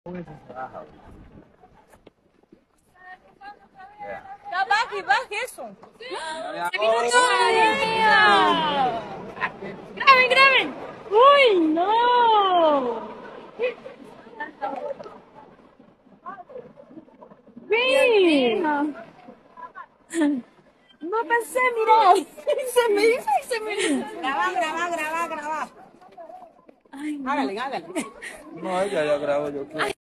Ya baje eso. Graben, graben. Uy, no. Sí. No pensé, mira. Se me hizo y se me hizo. Graba. Ay, no. Hágale. No, ella ya grabó, yo quiero.